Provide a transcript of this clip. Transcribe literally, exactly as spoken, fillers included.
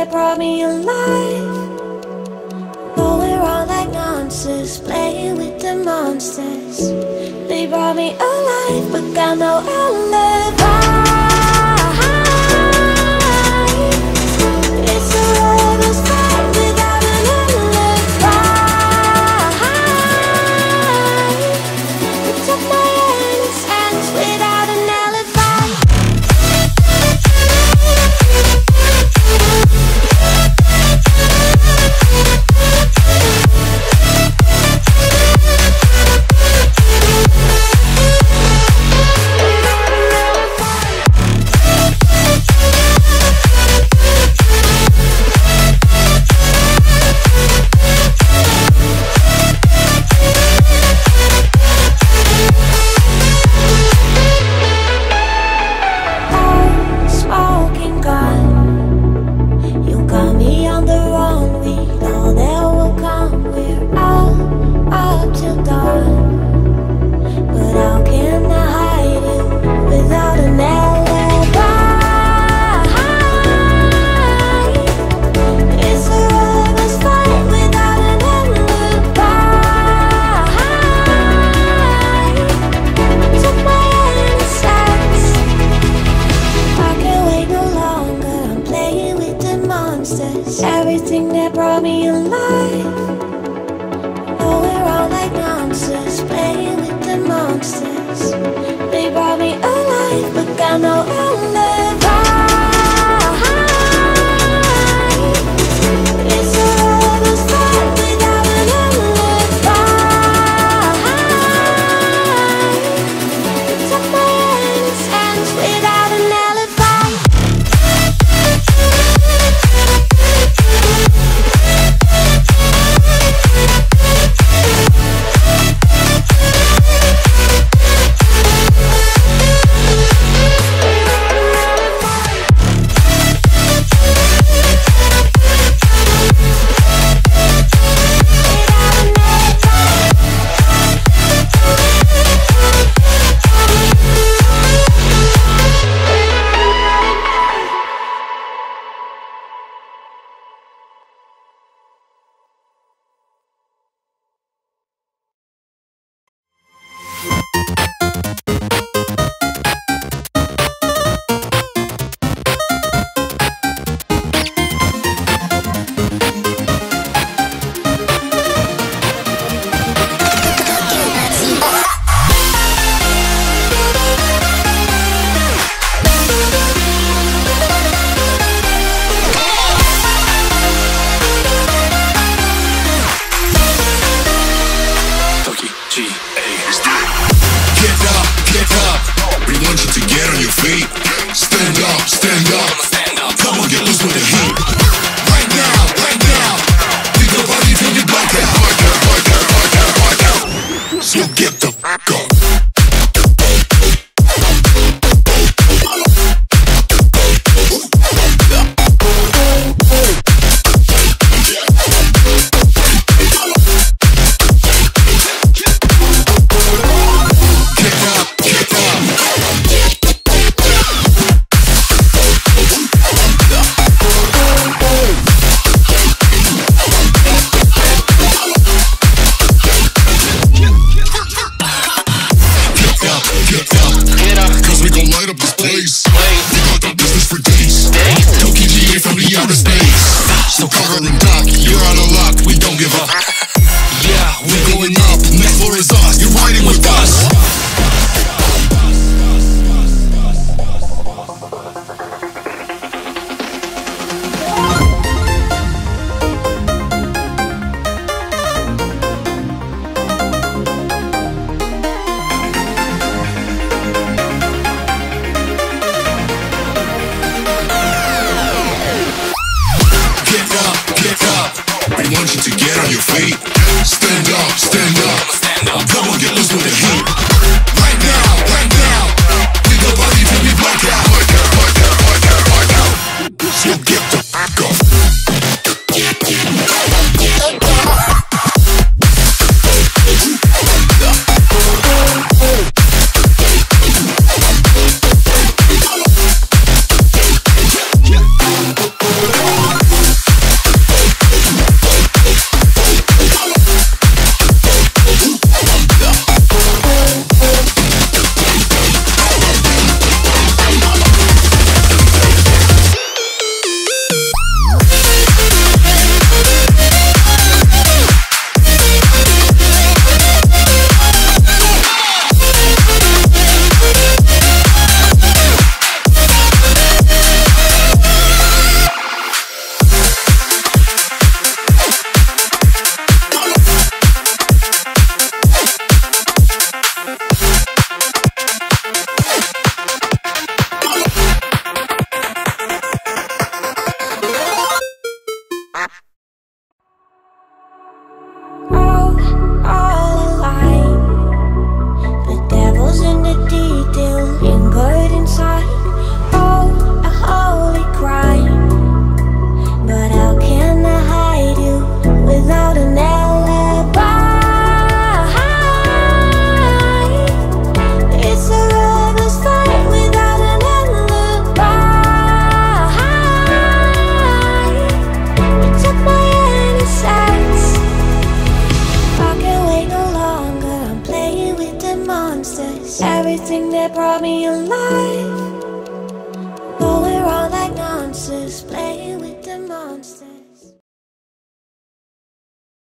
that brought me alive. Going around like nonsense, playing with the monsters. They brought me alive, but got no alibi. It's a lover's fight without an alibi. It took my innocence without an alibi. Everything that brought me alive. Going around like nonsense, playing with the monsters. They brought me alive, but got no alibi. It's a lover's fight without an alibi. It took my innocence without an alibi. Stand up, stand up, stand up. Come on, get loose with the heat. Right now, right now. Think about it till you black out. Black out, black out, black out, black out. So get the fuck up. So cover and dock, you're out of luck, we don't give up. Yeah, we're going up, next floor is us, you're riding with us. Get up, get up. Everything that brought me alive. Going